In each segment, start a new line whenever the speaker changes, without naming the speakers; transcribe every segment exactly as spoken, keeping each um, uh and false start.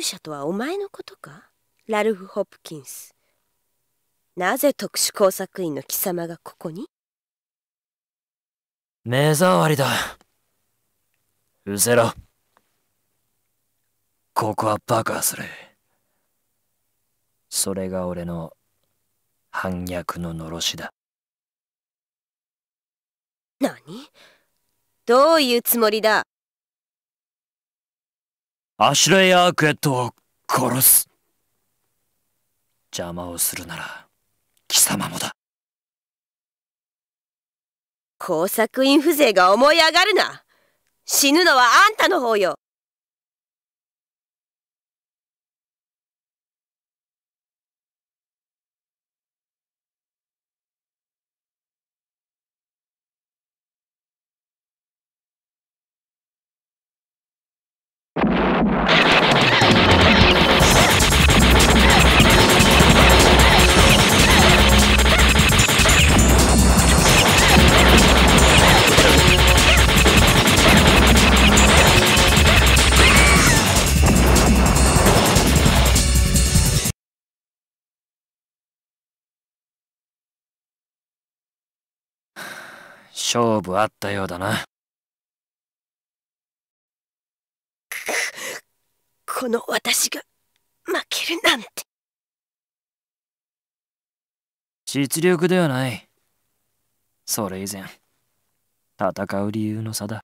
者とはお前のことか、ラルフ・ホプキンス。なぜ特殊工作員の貴様がここに？
目障りだ。うせろ。ここは爆破する。それが俺の反逆ののろしだ。
何？どういうつもりだ？
アシュレイ・アークエットを殺す。邪魔をするなら貴様もだ。
工作員風情が思い上がるな。死ぬのはあんたの方よ。
勝負あったようだな。
この私が負けるなんて。
実力ではない。それ以前、戦う理由の差だ。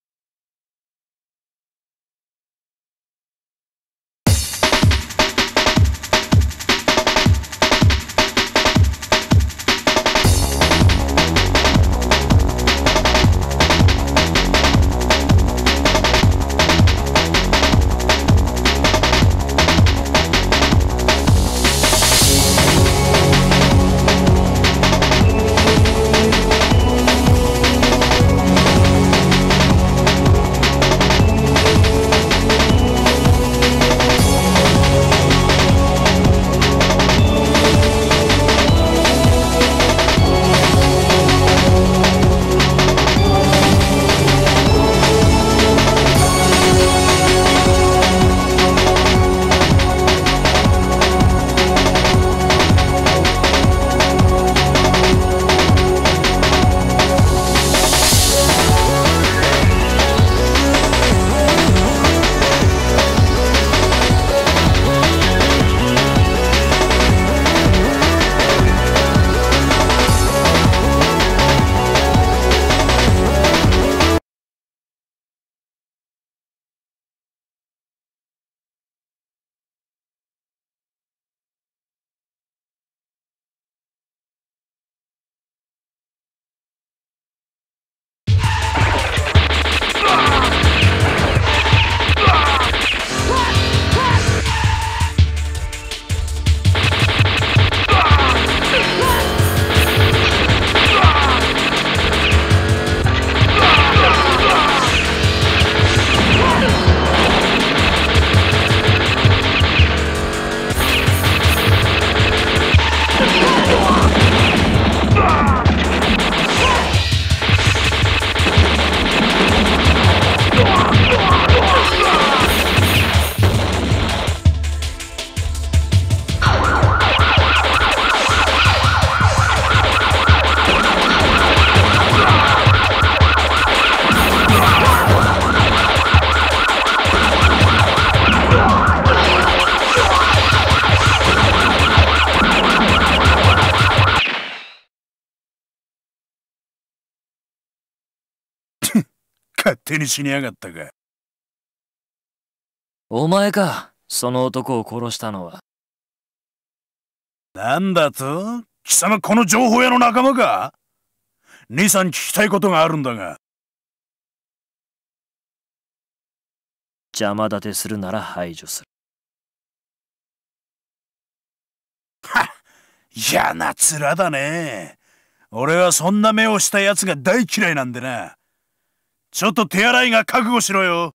勝手に死にやがったか。
お前か、その男を殺したのは。
なんだと？貴様この情報屋の仲間か？兄さん聞きたいことがあるんだが。
邪魔立てするなら排除する。
はっ、嫌な面だね。俺はそんな目をした奴が大嫌いなんでな。ちょっと手洗いが覚悟しろよ。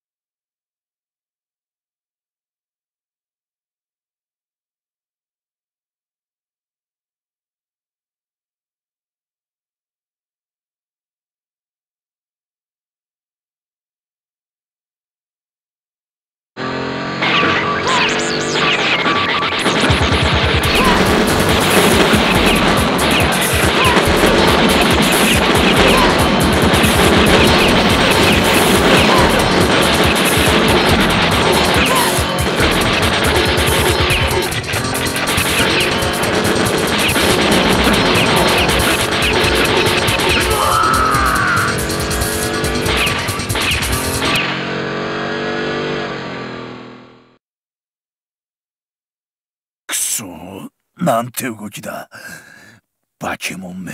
なんて動きだ。バケモンめ。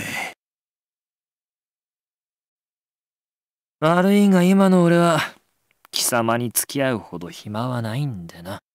悪いが今の俺は貴様に付き合うほど暇はないんでな。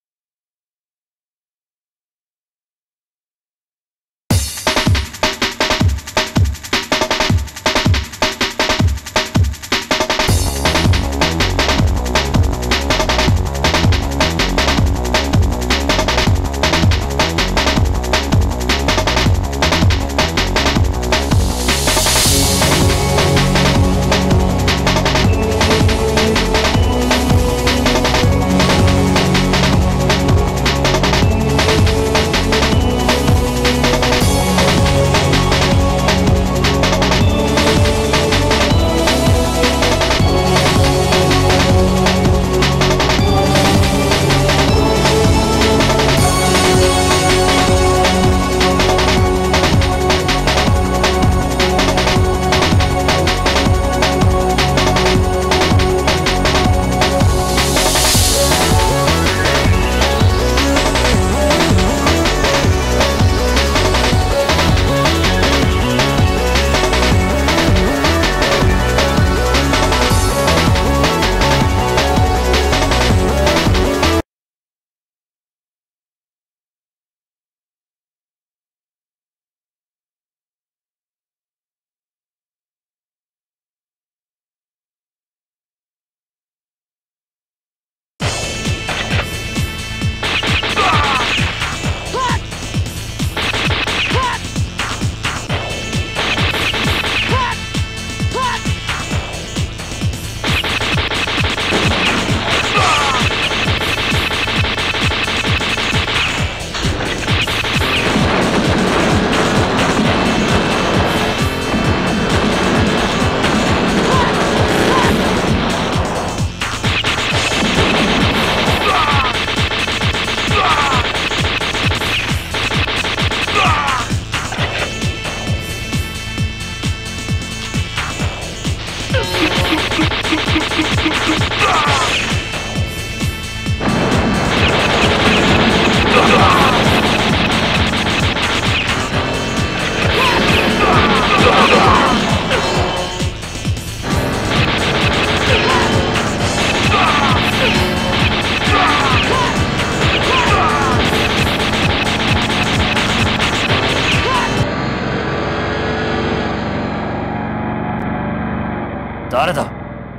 誰だ？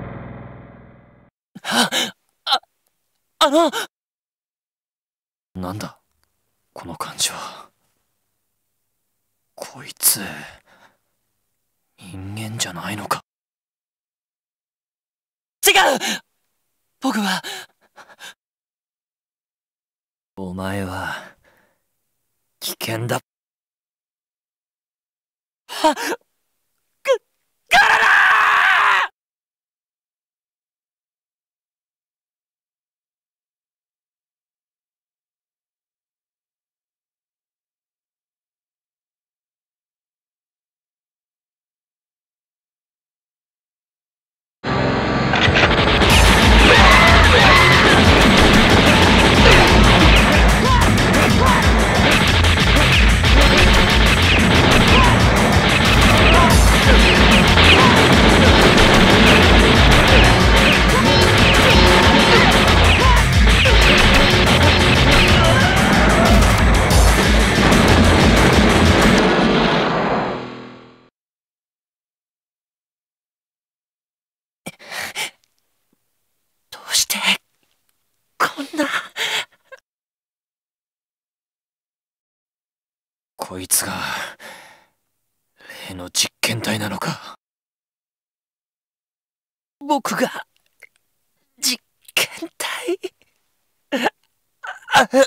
あ、あ、あの、なんだこの感じは。こいつ人間じゃないのか？違う！僕はお前は危険だ。はっ！く、ガララー！どうしてこんな。こいつが例の実験体なのか？僕が実験体？あっ！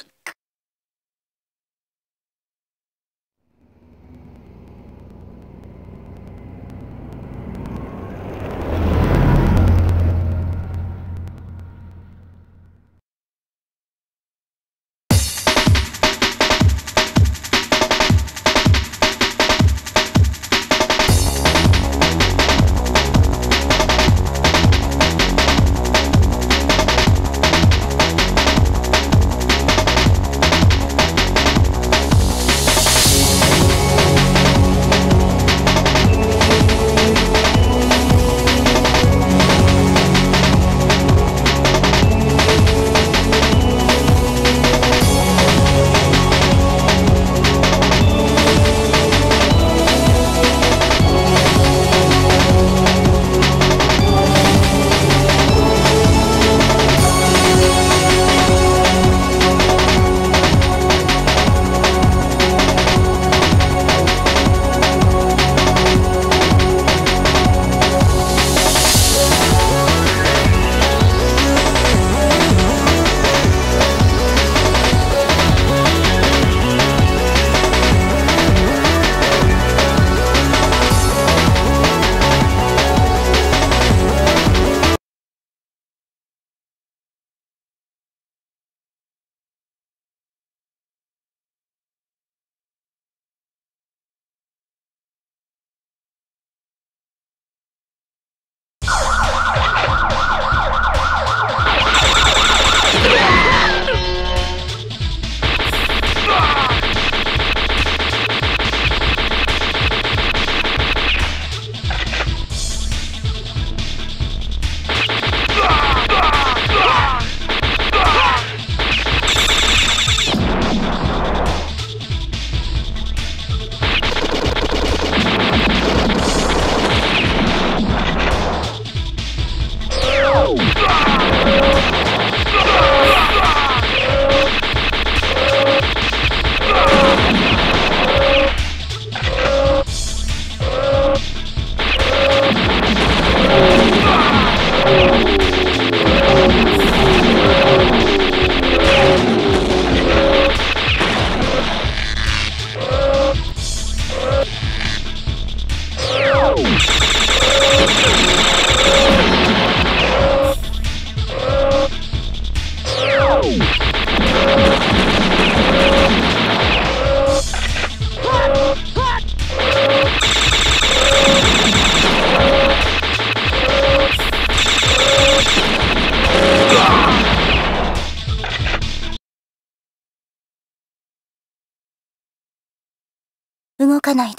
動かないで。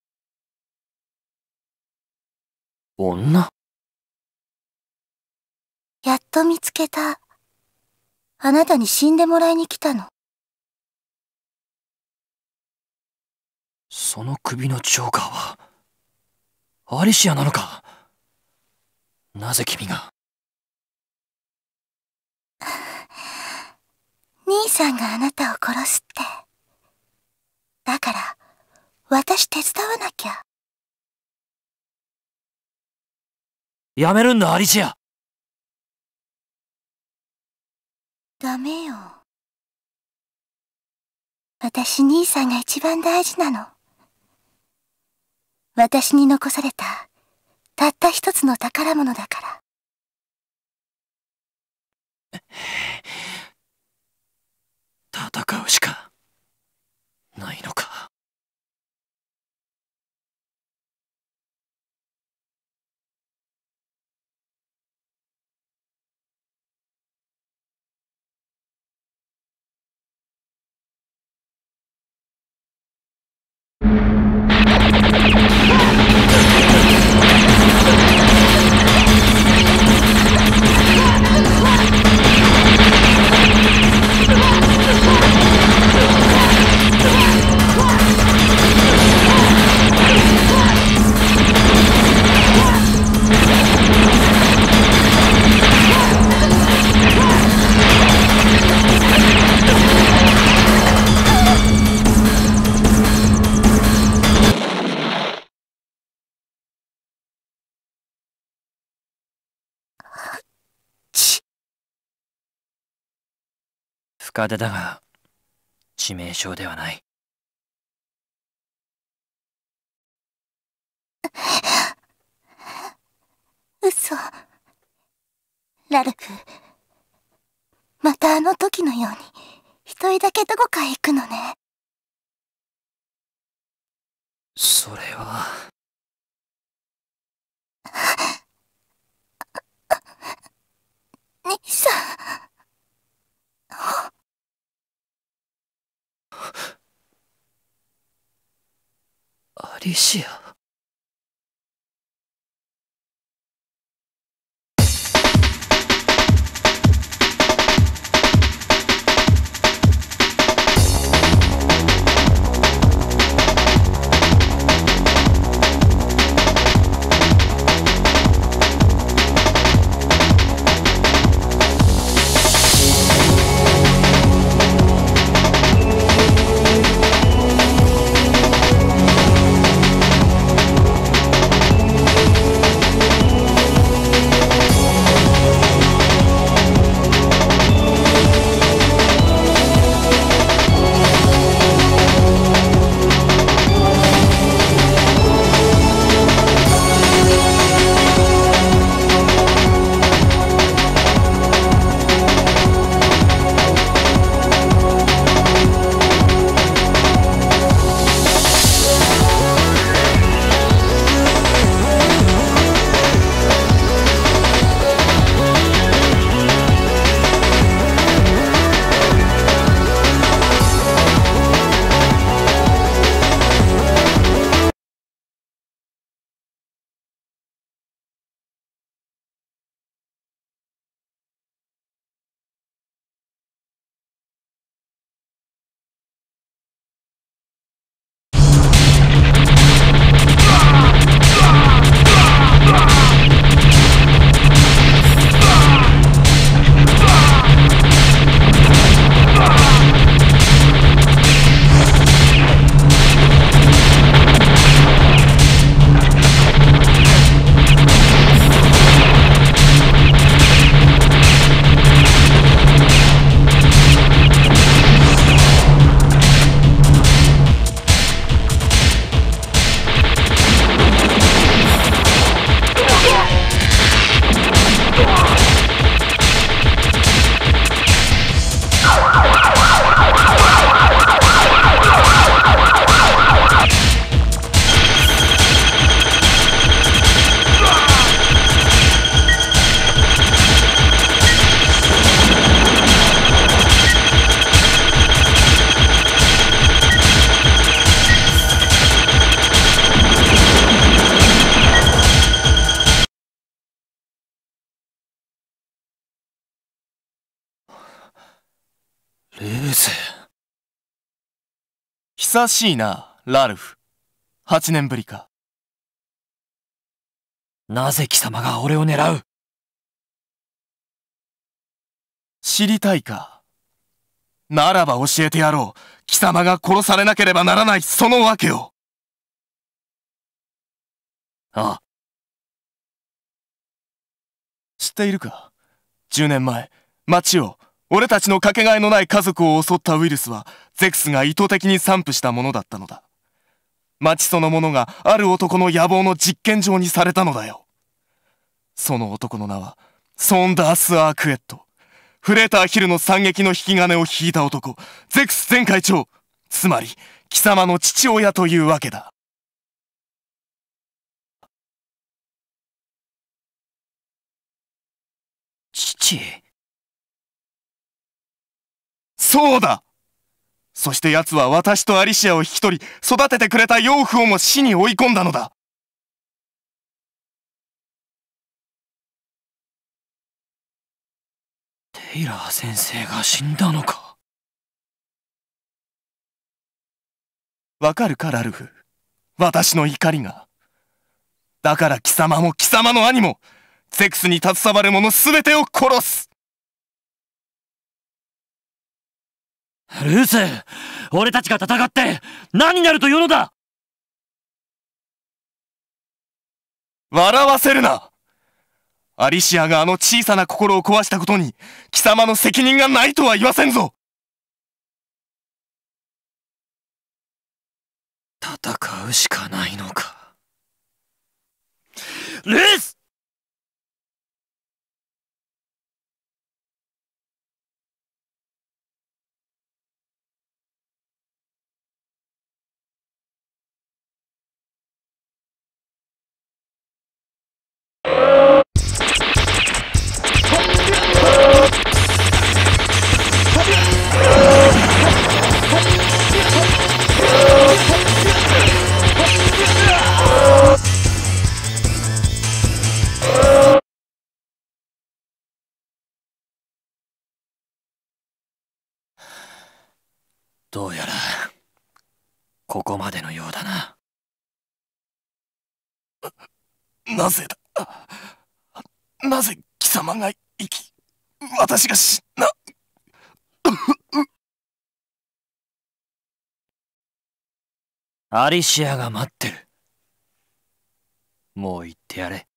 女？
やっと見つけた。あなたに死んでもらいに来たの。
その首のジョーカーはアリシアなのか？なぜ君が？
兄さんがあなたを殺すって。だから私手伝わなきゃ。
やめるんだ、アリシア。
ダメよ。私兄さんが一番大事なの。私に残されたたった一つの宝物だから。
戦うしかないのか。深手だが致命傷ではない。
嘘。ラルフ、またあの時のように一人だけどこかへ行くのね。
それは
兄さん。
アリシア。
久しいな、ラルフ。八年ぶりか。
なぜ貴様が俺を狙う？
知りたいか。ならば教えてやろう。貴様が殺されなければならないその訳を。
ああ。
知っているか。じゅうねんまえ、町を、俺たちのかけがえのない家族を襲ったウイルスは、ゼクスが意図的に散布したものだったのだ。町そのものがある男の野望の実験場にされたのだよ。その男の名は、ソンダース・アークエット。フレーターヒルの惨劇の引き金を引いた男、ゼクス前会長。つまり、貴様の父親というわけだ。
父？
そうだ！そして奴は私とアリシアを引き取り、育ててくれた養父をも死に追い込んだのだ。
テイラー先生が死んだのか？
わかるか、ラルフ。私の怒りが。だから貴様も貴様の兄も、ゼクスに携わる者すべてを殺す！
ルース！俺たちが戦って何になるというのだ！
笑わせるな！アリシアがあの小さな心を壊したことに、貴様の責任がないとは言わせんぞ！
戦うしかないのか。ルース！どうやらここまでのようだな。
なぜだ。なぜ貴様が生き、私が死んだ。
アリシアが待ってる。もう言ってやれ。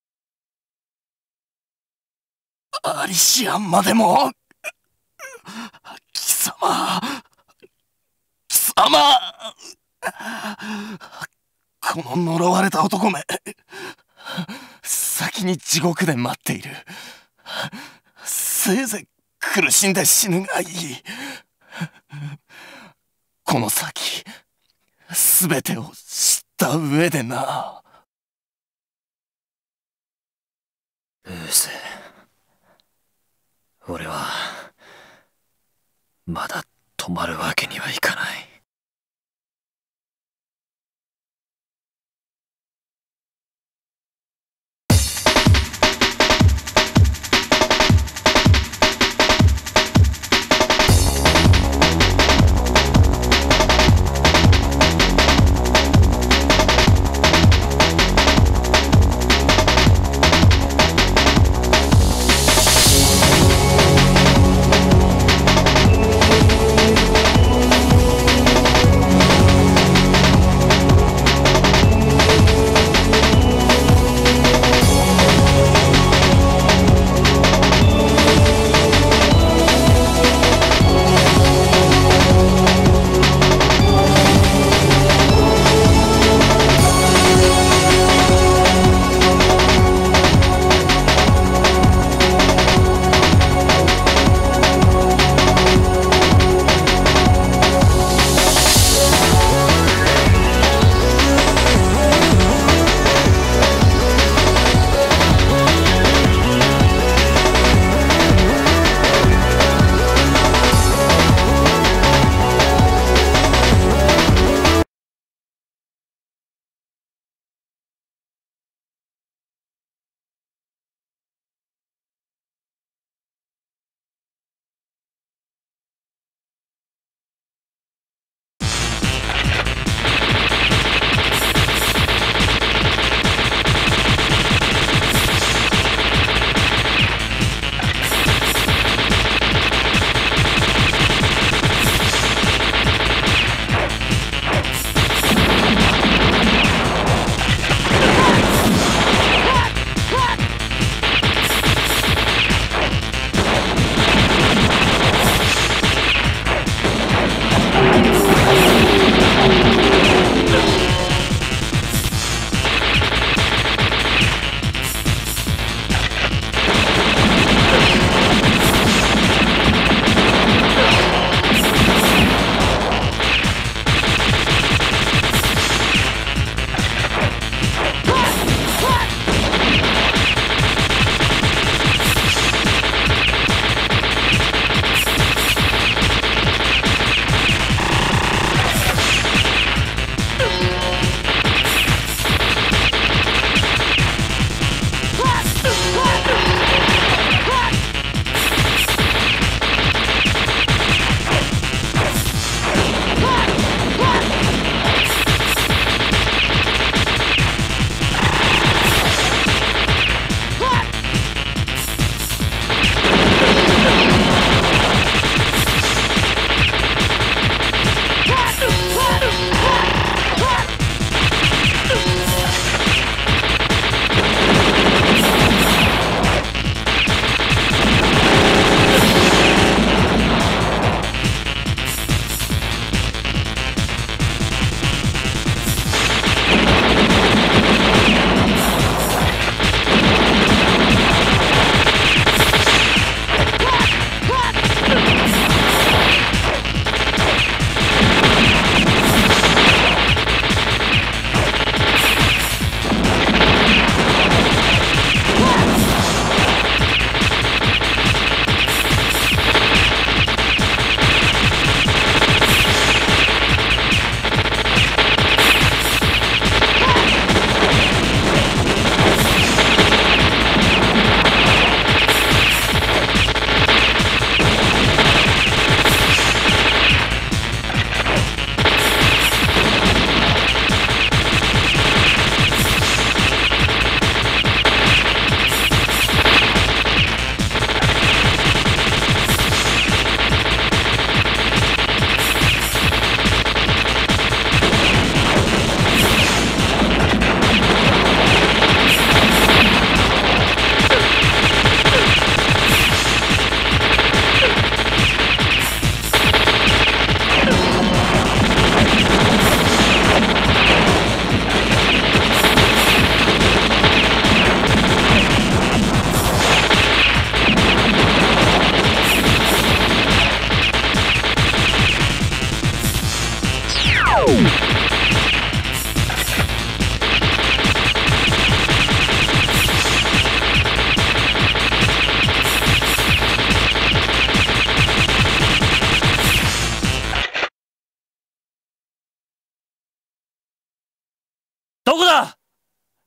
アリシアまでも。貴様。貴様。この呪われた男め。先に地獄で待っている。せいぜい苦しんで死ぬがいい。この先、すべてを知った上でな。
ルース、俺はまだ止まるわけにはいかない。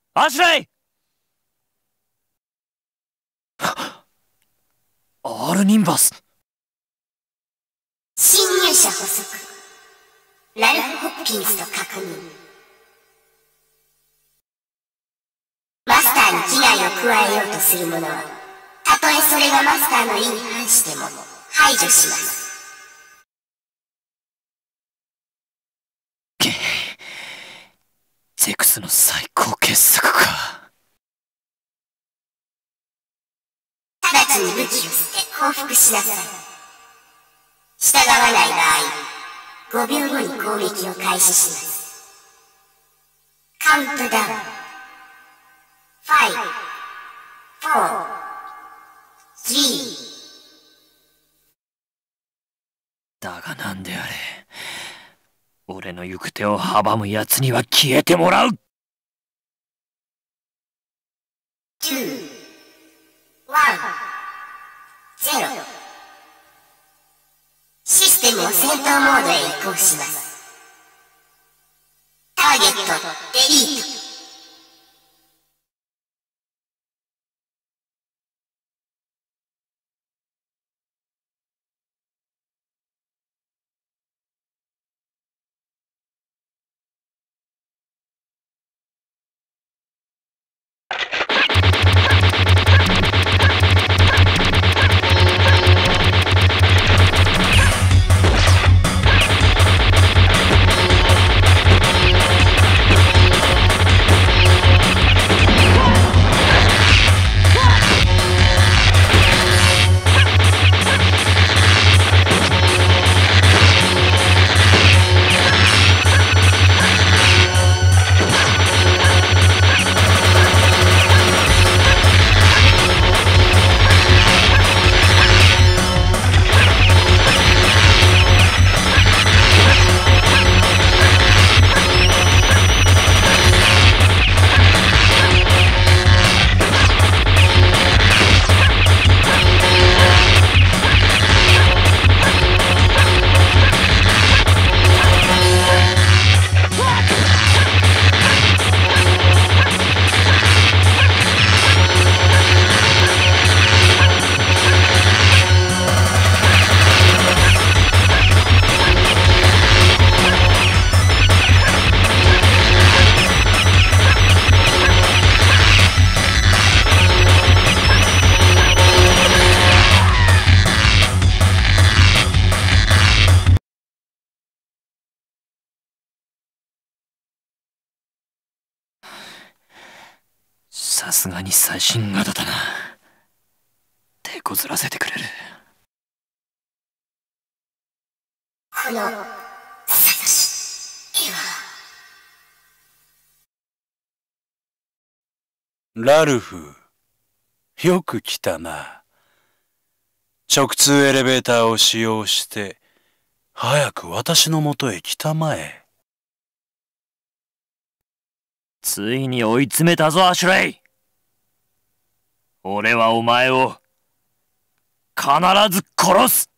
アシュレイ。アルニンバス。
侵入者捕捉。ラルフ・ホプキンスと確認。マスターに危害を加えようとする者は、たとえそれがマスターの意に反しても排除します。
ゼクスの最高傑作か。
直ちに武器を捨て降伏しなさい。従わない場合、ごびょうごに攻撃を開始します。カウントダウン。ファイブ、フォー、スリー。
だがなんであれ、俺の行く手を阻む奴には消えてもらう。
ツー、ワン、ゼロ。システムを戦闘モードへ移行します。ターゲット、デリート。
さすがに最新型だな。手こずらせてくれる。
このサトシは
ラルフ、よく来たな。直通エレベーターを使用して早く私のもとへ来たまえ。
ついに追い詰めたぞアシュレイ。俺はお前を必ず殺す。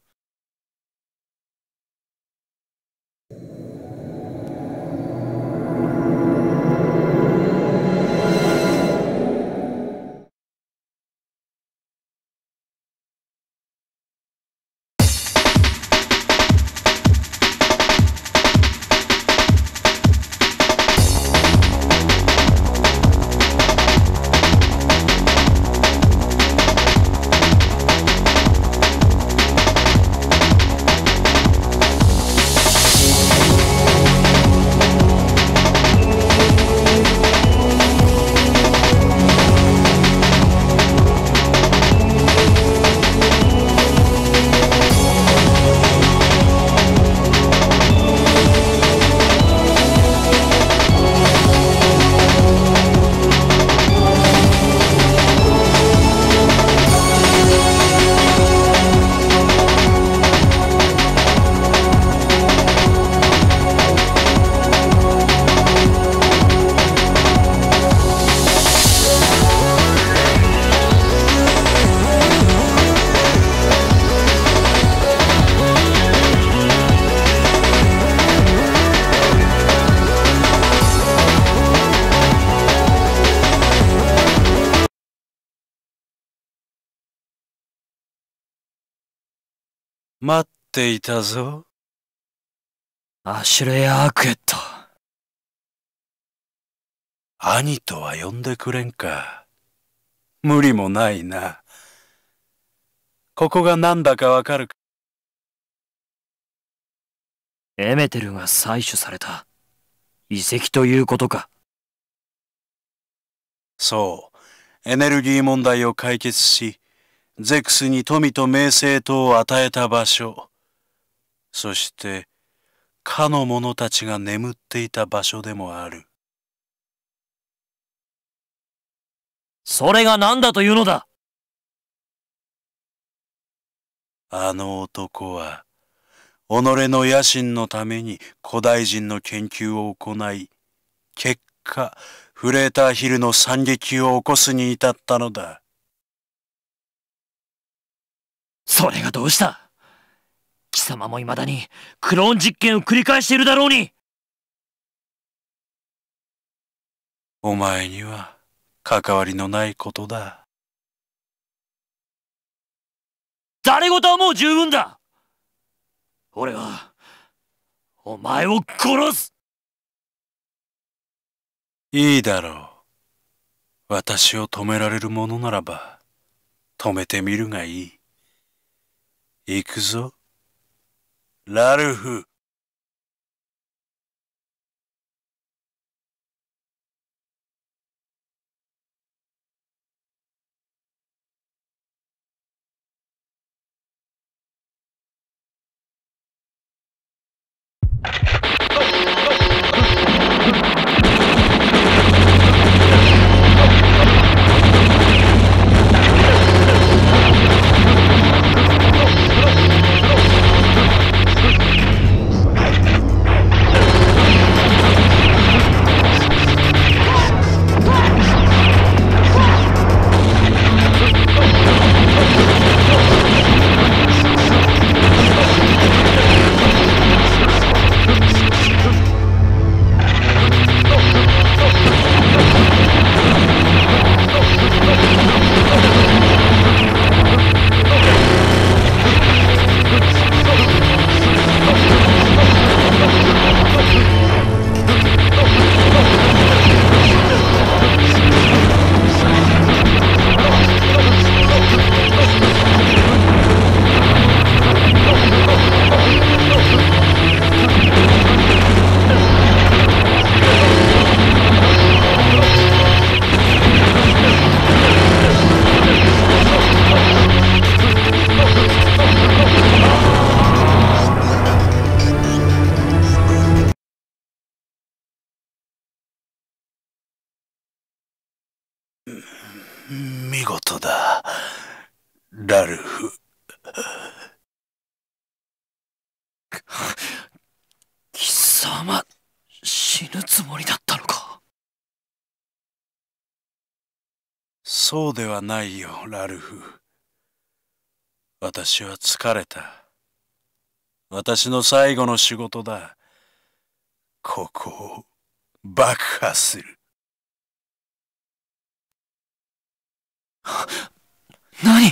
待っていたぞ。
アシュレイ・アークエット。
兄とは呼んでくれんか。無理もないな。ここが何だかわかるか。
エメテルが採取された遺跡ということか。
そう、エネルギー問題を解決し、ゼクスに富と名声とを与えた場所。そして、かの者たちが眠っていた場所でもある。
それが何だというのだ。
あの男は、己の野心のために古代人の研究を行い、結果、フレーターヒルの惨劇を起こすに至ったのだ。
それがどうした？貴様も未だにクローン実験を繰り返しているだろうに。
お前には関わりのないことだ。
誰事はもう十分だ。俺はお前を殺す。
いいだろう。私を止められるものならば止めてみるがいい。行くぞ、ラルフ。見事だ、ラルフ。
貴様、死ぬつもりだったのか。
そうではないよ、ラルフ。私は疲れた。私の最後の仕事だ。ここを爆破する。
何？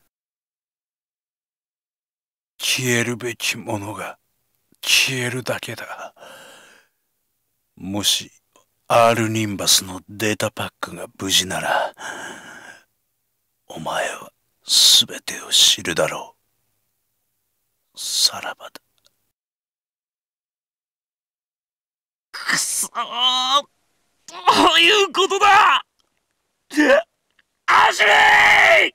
消えるべきものが消えるだけだ。もしアールニンバスのデータパックが無事なら、お前は全てを知るだろう。さらばだ。
くそー、どういうことだ。アシュレイ！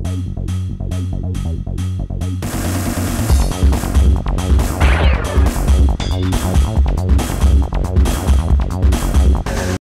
Bye.